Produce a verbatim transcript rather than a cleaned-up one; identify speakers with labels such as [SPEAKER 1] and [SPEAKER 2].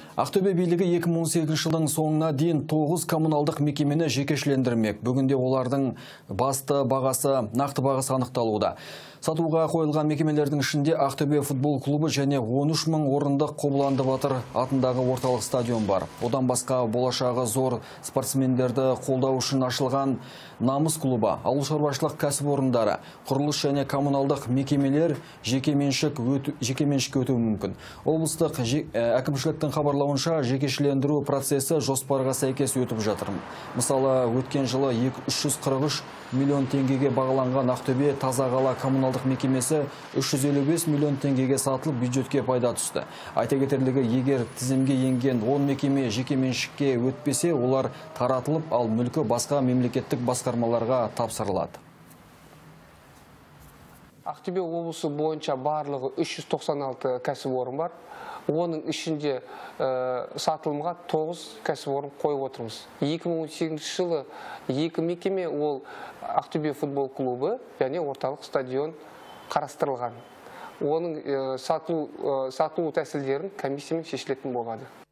[SPEAKER 1] Ақтөбе билігі екі мың он сегізінші жылдың соңына дейін тоғыз коммуналдық мекемені жекешелендірмек. Бүгінде олардың басты бағасы, нақты бағасы анықталуда. Сатуға қойылған мекемелердің ішінде Ақтөбе футбол клубы және он үш мың орындық Қобыланды Батыр атындағы орталық стадион бар. Одан басқа болашағы зор спортсмендерді қолдау үшін ашылған Намыс клубы, ауыл шаруашылық кәсіпорындары, құрылыс және коммуналдық мекемелер жекеменшік өтуі мүмкін. Облыстық әкімшіліктің хабарлауынша жекешелендіру процесі жоспарға сәйкес өтіп жатыр. Мысалы, өткен жылы үш жүз қырық үш миллион теңгеге бағаланған Ақтөбе Тазағала коммуналдық мекемесі үш жүз елу бес миллион теңгеге сатылып бюджетке пайда түсті. Айта кетерлігі, егер тізімге енген он мекеме жекеменшікке өтпесе, олар таратылып, ал мүлкі басқа мемлекеттік басқармаларға тапсырылады.
[SPEAKER 2] Ақтөбе облысы бойынша барлығы үш жүз тоқсан алты кәсіпорын бар. Оның ішінде сатылымға тоғыз кәсіпорын қойып отырмыз. екі мың он сегізінші жылы екі мекеме, ол Ақтөбе футбол клубы және орталық стадион қарастырылған. Оның сату тәсілдерін комиссиямен шешілетін болады.